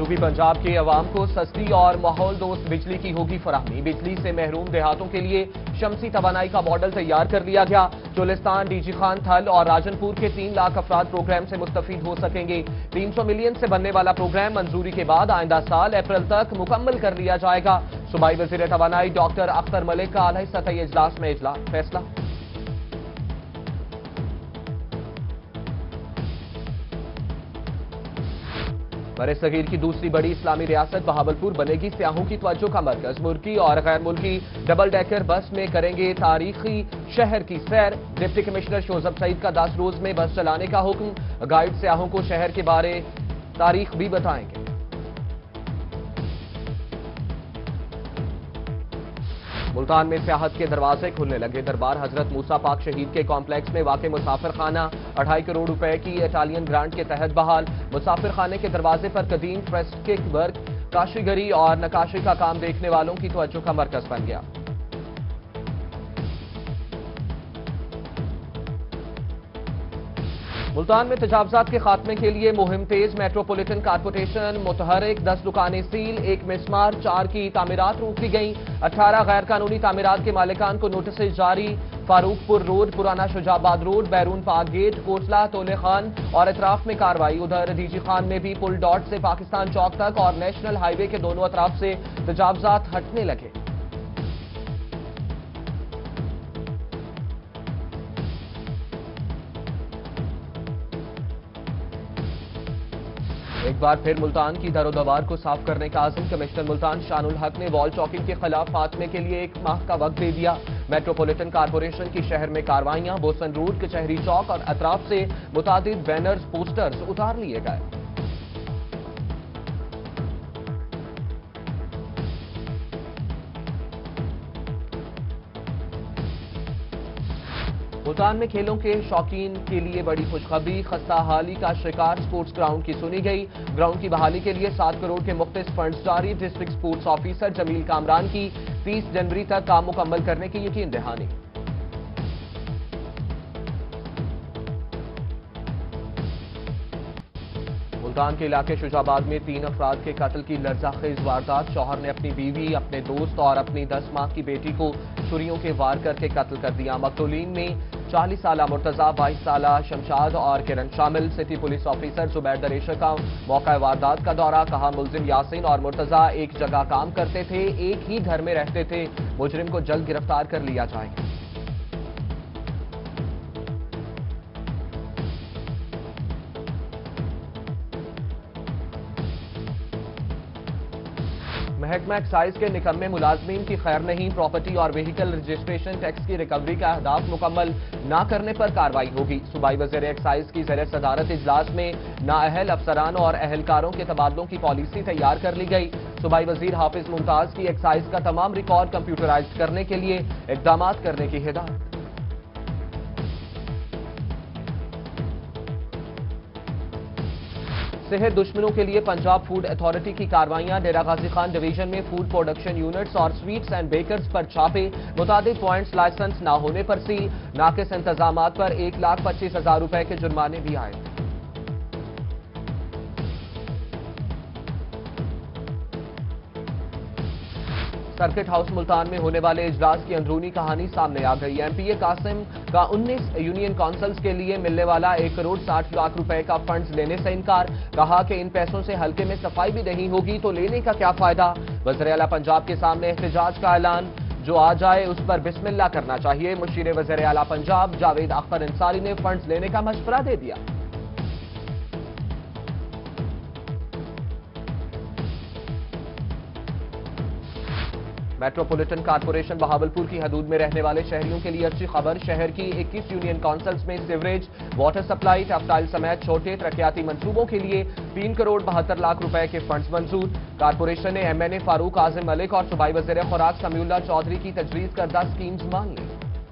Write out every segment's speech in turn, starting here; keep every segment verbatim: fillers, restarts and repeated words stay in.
जनूबी पंजाब के अवाम को सस्ती और माहौल दोस्त बिजली की होगी फराहमी। बिजली से महरूम देहातों के लिए शमसी तवानाई का मॉडल तैयार कर लिया गया। चोलिस्तान, डीजी खान, थल और राजनपुर के तीन लाख अफराद प्रोग्राम से मुस्तफीद हो सकेंगे। तीन सौ मिलियन से बनने वाला प्रोग्राम मंजूरी के बाद आइंदा साल अप्रैल तक मुकम्मल कर लिया जाएगा। सूबाई वज़ीर तवानाई डॉक्टर अख्तर मलिक का आला सतही इजलास में फैसला। बरे-सगीर की दूसरी बड़ी इस्लामी रियासत बहावलपुर बनेगी सियाहों की तवज्जो का मरकज। मुल्की और गैर मुल्की डबल डेकर बस में करेंगे तारीखी शहर की सैर। डिप्टी कमिश्नर शोजब सईद का दस रोज में बस चलाने का हुक्म। गाइड सियाहों को शहर के बारे तारीख भी बताएंगे। मुल्तान में सियाहत के दरवाजे खुलने लगे। दरबार हजरत मूसा पाक शहीद के कॉम्प्लेक्स में वाक़े मुसाफिर खाना अढ़ाई करोड़ रुपए की इटालियन ग्रांट के तहत बहाल। मुसाफिर खाने के दरवाजे पर कदीम ट्रस्ट के वर्क, काशीगरी और नकाशी का काम देखने वालों की तवज्जो का मरकज बन गया। मुल्तान में तजावजात के खात्मे के लिए मुहिम तेज। मेट्रोपॉलिटन कारपोरेशन मुतहरिक, दस दुकानें सील, एक मिसमार, चार की तामीरात रोकी गई। अठारह गैर कानूनी तामीरात के मालिकान को नोटिस जारी। फारूकपुर रोड, पुराना Shujabad road, Bairun park gate, Kotla, Tole Khan और अतराफ में कार्रवाई। उधर डीजी खान में भी पुल डॉट से पाकिस्तान चौक तक और नेशनल हाईवे के दोनों अतराफ से तजावजात हटने लगे। एक बार फिर मुल्तान की दरोदवार को साफ करने का आज़म। कमिश्नर मुल्तान शानुल हक ने वॉल चॉकिंग के खिलाफ फातमे के लिए एक माह का वक्त दे दिया। मेट्रोपॉलिटन कारपोरेशन की शहर में कार्रवाइयां। बोसन रोड, कचहरी चौक और अतराफ से मुतादिद बैनर्स, पोस्टर्स उतार लिए गए। मुल्तान में खेलों के शौकीन के लिए बड़ी खुशखबरी। खस्ता हाली का शिकार स्पोर्ट्स ग्राउंड की सुनी गई। ग्राउंड की बहाली के लिए सात करोड़ के मुख्तलिफ फंड्स जारी। District sports officer Jamil Kamran की तीस जनवरी तक काम मुकम्मल करने की यकीन दहानी। मुल्तान के इलाके शुजाबाद में तीन अफराद के कत्ल की लर्ज़ाखेज वारदात। शौहर ने अपनी बीवी, अपने दोस्त और अपनी दस माह की बेटी को छुरियों के वार करके कत्ल कर दिया। मकतूलीन में चालीस साला मुर्तजा, बाईस साला शमशाद और किरण शामिल। City police officer Zubair Daresha का मौका वारदात का दौरा। कहा, मुलजिम यासीन और मुर्तजा एक जगह काम करते थे, एक ही घर में रहते थे। मुजरिम को जल्द गिरफ्तार कर लिया जाएगा। महकमा एक्साइज के निकम्मे मुलाजमीन की खैर नहीं। प्रॉपर्टी और व्हीकल रजिस्ट्रेशन टैक्स की रिकवरी का अहदाफ मुकम्मल न करने पर कार्रवाई होगी। सूबाई वज़ीर एक्साइज की ज़ेर सदारत इजलास में नाअहल अफसरान और अहलकारों के तबादलों की पॉलिसी तैयार कर ली गई। सूबाई वज़ीर हाफिज मुमताज की एक्साइज का तमाम रिकॉर्ड कंप्यूटराइज्ड करने के लिए इक़दाम करने की हिदायत। सेहत दुश्मनों के लिए पंजाब फूड अथॉरिटी की कार्रवाइयां। डेरा गाजी खान डिवीजन में फूड प्रोडक्शन यूनिट्स और स्वीट्स एंड बेकर्स पर छापे। मुताबिक पॉइंट्स लाइसेंस न होने पर सील। नाकिस इंतजामात पर एक लाख पच्चीस हजार रुपए के जुर्माने भी आए। सर्किट हाउस मुल्तान में होने वाले इजलास की अंदरूनी कहानी सामने आ गई। एमपीए कासिम का उन्नीस यूनियन काउंसिल्स के लिए मिलने वाला एक करोड़ साठ लाख रुपए का फंड्स लेने से इनकार। कहा कि इन पैसों से हल्के में सफाई भी नहीं होगी तो लेने का क्या फायदा। वज़ीर आला पंजाब के सामने एहतजाज का ऐलान। जो आ जाए उस पर बिस्मिल्लाह करना चाहिए। मुशीर वज़ीर आला पंजाब जावेद अख्तर अंसारी ने फंड्स लेने का मशवरा दे दिया। मेट्रोपॉलिटन कारपोरेशन बहावलपुर की हदूद में रहने वाले शहरियों के लिए अच्छी खबर। शहर की इक्कीस यूनियन काउंसिल्स में सीवरेज, वाटर सप्लाई, टेक्सटाइल समेत छोटे तरक्याती मंसूबों के लिए तीन करोड़ बहत्तर लाख रुपए के फंड्स मंजूर। कारपोरेशन ने एमएनए फारूक आज़म मलिक और सूबाई वज़ीर खुराक समीउल्लाह चौधरी की तजवीज़ करदा स्कीम्स मान ली।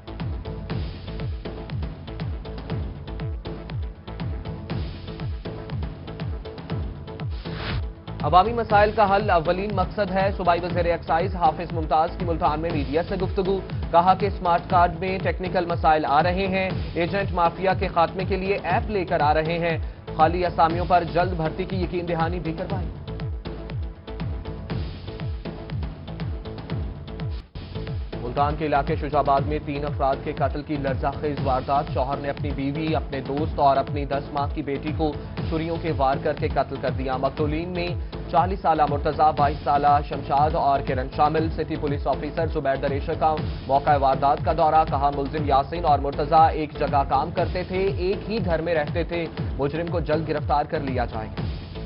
अवामी मसाइल का हल अव्वलीन मकसद है। सूबाई वज़ीर एक्साइज हाफिज मुमताज की मुल्तान में मीडिया से गुफ्तगू। कहा कि स्मार्ट कार्ड में टेक्निकल मसाइल आ रहे हैं। एजेंट माफिया के खात्मे के लिए ऐप लेकर आ रहे हैं। खाली असामियों पर जल्द भर्ती की यकीन दहानी भी करवाई। मुल्तान के इलाके शुजाबाद में तीन अफराद के कत्ल की लर्ज़ाखेज वारदात। शौहर ने अपनी बीवी, अपने दोस्त और अपनी दस माह की बेटी को छुरियों के वार करके कत्ल कर दिया। मकतूलीन में चालीस साला मुर्तजा, बाईस साला शमशाद और किरण शामिल। City police officer Zubair Dareshar का मौका वारदात का दौरा। कहा, मुलजिम यासीन और मुर्तजा एक जगह काम करते थे, एक ही घर में रहते थे। मुजरिम को जल्द गिरफ्तार कर लिया जाएगा।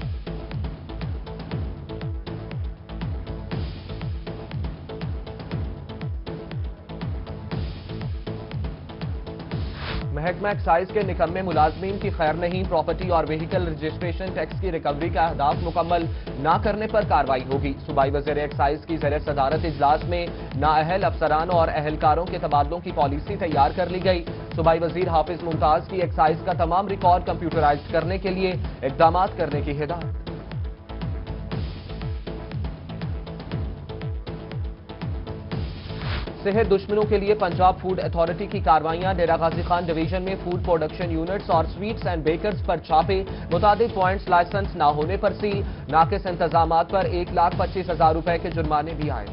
महकमा एक्साइज के निकम्मे मुलाजमीन की खैर नहीं। प्रॉपर्टी और व्हीकल रजिस्ट्रेशन टैक्स की रिकवरी का अहदाफ मुकम्मल न करने पर कार्रवाई होगी। सूबाई वज़ीर एक्साइज की ज़ेर सदारत इजलास में नाअहल अफसरान और अहलकारों के तबादलों की पॉलिसी तैयार कर ली गई। सूबाई वज़ीर हाफिज मुमताज की एक्साइज का तमाम रिकॉर्ड कंप्यूटराइज्ड करने के लिए इक़दाम करने की हिदायत। सेहत दुश्मनों के लिए पंजाब फूड अथॉरिटी की कार्रवाइयां। डेरा गाजी खान डिवीजन में फूड प्रोडक्शन यूनिट्स और स्वीट्स एंड बेकर्स पर छापे। मुताबिक पॉइंट्स लाइसेंस न होने पर सी नाकिस इंतजामात पर एक लाख पच्चीस हजार रुपए के जुर्माने भी आए।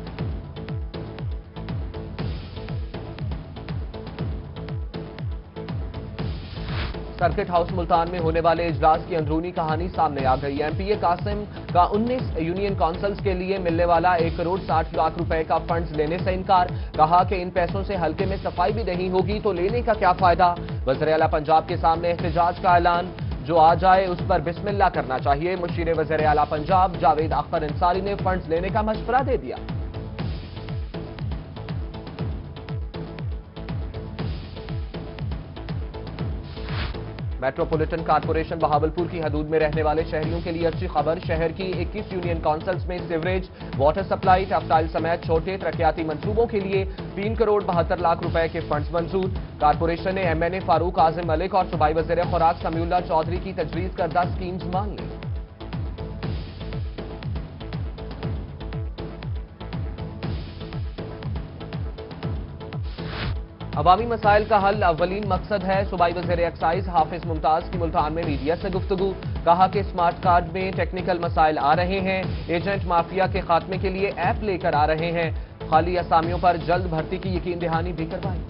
सर्किट हाउस मुल्तान में होने वाले इजलास की अंदरूनी कहानी सामने आ गई। एमपीए कासिम का उन्नीस यूनियन काउंसिल्स के लिए मिलने वाला एक करोड़ साठ लाख रुपए का फंड्स लेने से इनकार। कहा कि इन पैसों से हल्के में सफाई भी नहीं होगी तो लेने का क्या फायदा। वज़ीर आला पंजाब के सामने एहतजाज का ऐलान। जो आ जाए उस पर बिस्मिल्लाह करना चाहिए। मुशीर वज़ीर आला पंजाब जावेद अख्तर अंसारी ने फंड्स लेने का मशवरा दे दिया। मेट्रोपॉलिटन कारपोरेशन बहावलपुर की हदूद में रहने वाले शहरियों के लिए अच्छी खबर। शहर की इक्कीस यूनियन काउंसिल्स में सीवरेज, वाटर सप्लाई, टेक्सटाइल समेत छोटे तरक्याती मंसूबों के लिए तीन करोड़ बहत्तर लाख रुपए के फंड्स मंजूर। कारपोरेशन ने एमएनए फारूक आजिम मलिक और सूबाई वज़ीर खुराक समीउल्लाह चौधरी की तजवीज़ करदा स्कीम्स मान ली। अवामी मसाइल का हल अव्वलीन मकसद है। सूबाई वज़ीर एक्साइज हाफिज मुमताज की मुल्तान में मीडिया से गुफ्तगू। कहा कि स्मार्ट कार्ड में टेक्निकल मसाइल आ रहे हैं। एजेंट माफिया के खात्मे के लिए ऐप लेकर आ रहे हैं। खाली असामियों पर जल्द भर्ती की यकीन दहानी भी करवाई।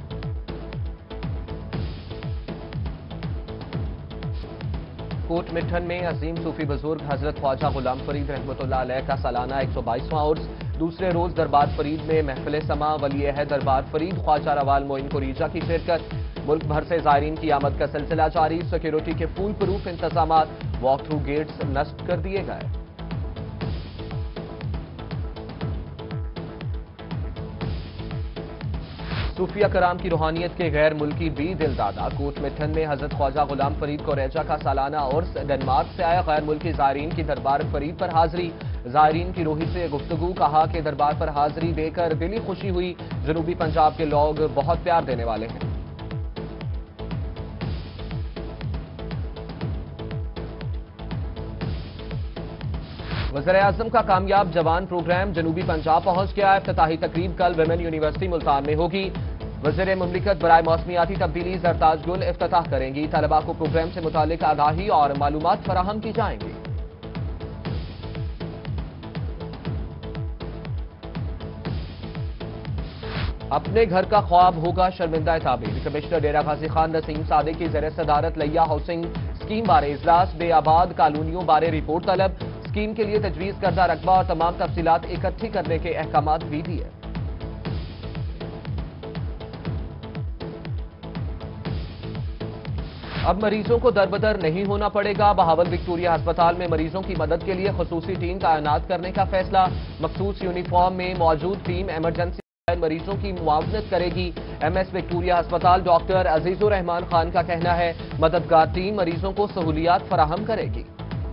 कोट मिठन में अजीम सूफी बुजुर्ग हजरत ख्वाजा गुलाम फरीद रहमतुल्लाह अलैह का सालाना एक सौ बाईसवां उर्स। दूसरे रोज दरबार फरीद में महफिल समा। वली अहद दरबार फरीद ख्वाजा रवाल मोइन कुरीजा की शिरकत। मुल्क भर से ज़ायरीन की आमद का सिलसिला जारी। सिक्योरिटी के फूल प्रूफ इंतजाम। वॉक थ्रू गेट्स नस्ब कर दिए गए। सूफिया कराम की रूहानियत के गैर मुल्की भी दिल दादा। कोट मिठन में हजरत ख्वाजा गुलाम फरीद कुरैजा का सालाना उर्स। डेनमार्क से आए गैर मुल्की ज़ायरीन की दरबार फरीद पर हाजिरी। ज़ायरीन की रोही से गुफ्तगू। कहा कि दरबार पर हाजिरी देकर दिली खुशी हुई। जनूबी पंजाब के लोग बहुत प्यार देने वाले हैं। वज़ीर आज़म का कामयाब जवान प्रोग्राम जनूबी पंजाब पहुंच गया। इफ्तिताही तकरीब कल विमेन यूनिवर्सिटी मुल्तान में होगी। वज़ीर मुमलिकत बराए मौसमियाती तब्दीली जरताज गुल इफ्तिताह करेंगी। तलबा को प्रोग्राम से मुतालिक आगाही और मालूमात फराहम की जाएंगी। अपने घर का ख्वाब होगा शर्मिंदा ताबीर। कमिश्नर डेरा गाजी खान नसीम सादिक की ज़ेर सदारत लैया हाउसिंग स्कीम बारे इजलास। बेआबाद कालोनियों बारे रिपोर्ट तलब। स्कीम के लिए तजवीज़ करदा रकबा और तमाम तफसीलात इकट्ठी करने के अहकामात भी दिए। अब मरीजों को दरबदर नहीं होना पड़ेगा। बहावल विक्टोरिया अस्पताल में मरीजों की मदद के लिए खुसूसी टीम तैनात करने का फैसला। मखसूस यूनिफॉर्म में मौजूद टीम इमरजेंसी मरीजों की मुआवनत करेगी। एमएस विक्टोरिया अस्पताल डॉक्टर अजीजुर रहमान खान का कहना है मददगार टीम मरीजों को सहूलियात फराहम करेगी।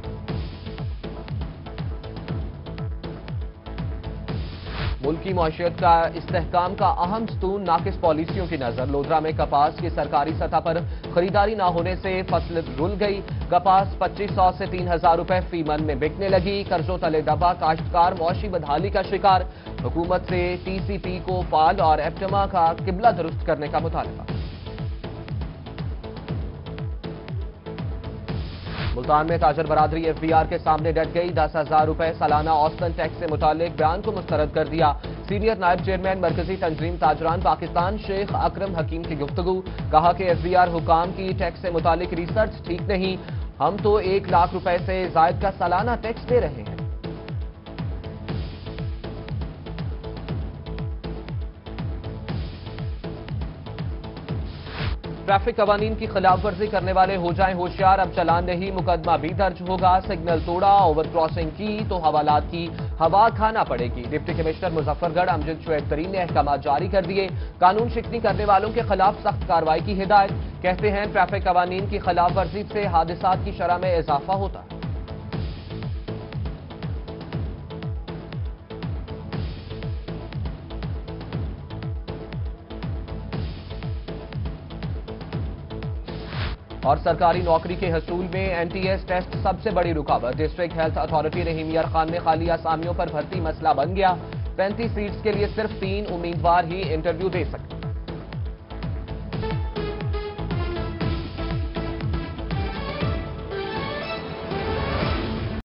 मुल्क की मईशत का इस्तेहकाम का अहम स्तून नाकिस पॉलिसियों की नजर। लोधरा में कपास की सरकारी सतह पर खरीदारी न होने से फसल रुल गई। कपास पच्चीस सौ से तीन हजार रुपए फी मन में बिकने लगी। कर्जों तले दबा काश्तकार मौशी बदहाली का शिकार। हुकूमत से टीसीपी को फाल और एप्टमा का किबला दुरुस्त करने का मुतालबा। मुल्तान में ताजर बरादरी एफ बी आर के सामने डट गई। दस हजार रुपए सालाना औसतन टैक्स से मुतालिक बयान को मुस्तरद कर दिया। सीनियर नायब चेयरमैन मरकजी तंजीम ताजरान पाकिस्तान शेख अकरम हकीम की गुफ्तगू, कहा कि एफ बी आर हुकाम की टैक्स से मुतालिक रिसर्च ठीक नहीं, हम तो एक लाख रुपए से जायद का सालाना टैक्स दे रहे हैं। ट्रैफिक कवानीन की खिलाफ वर्जी करने वाले हो जाएं होशियार, अब चालान नहीं मुकदमा भी दर्ज होगा। सिग्नल तोड़ा, ओवर क्रॉसिंग की तो हवालात की हवा खाना पड़ेगी। डिप्टी कमिश्नर मुजफ्फरगढ़ अमजद शुएब तरीन ने अहकाम जारी कर दिए, कानून शिकनी करने वालों के खिलाफ सख्त कार्रवाई की हिदायत। कहते हैं ट्रैफिक कवानीन की खिलाफ वर्जी से हादसात की शरह में इजाफा होता है। और सरकारी नौकरी के हसूल में एन टी एस टेस्ट सबसे बड़ी रुकावट। डिस्ट्रिक्ट हेल्थ अथॉरिटी रहीम यार खान में खाली आसामियों पर भर्ती मसला बन गया। पैंतीस सीट्स के लिए सिर्फ तीन उम्मीदवार ही इंटरव्यू दे सकते।